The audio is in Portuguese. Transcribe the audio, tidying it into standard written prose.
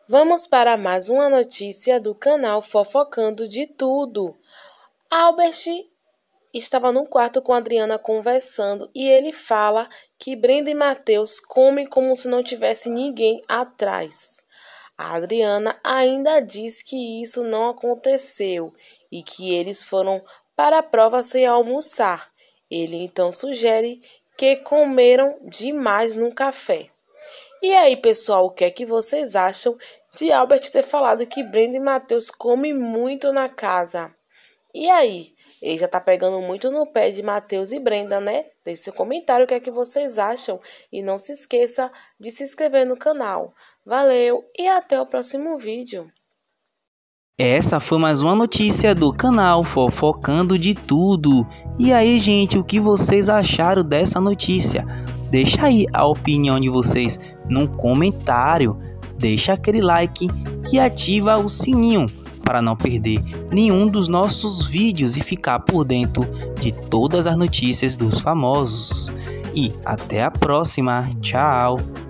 Vamos para mais uma notícia do canal Fofocando de Tudo. Albert estava no quarto com Adriana conversando e ele fala que Brenda e Matheus comem como se não tivesse ninguém atrás. A Adriana ainda diz que isso não aconteceu e que eles foram para a prova sem almoçar. Ele então sugere que comeram demais no café. E aí, pessoal, o que é que vocês acham de Albert ter falado que Brenda e Matheus comem muito na casa? E aí, ele já tá pegando muito no pé de Matheus e Brenda, né? Deixe seu comentário o que é que vocês acham e não se esqueça de se inscrever no canal. Valeu e até o próximo vídeo. Essa foi mais uma notícia do canal Fofocando de Tudo. E aí, gente, o que vocês acharam dessa notícia? Deixa aí a opinião de vocês num comentário. Deixa aquele like e ativa o sininho para não perder nenhum dos nossos vídeos e ficar por dentro de todas as notícias dos famosos. E até a próxima. Tchau!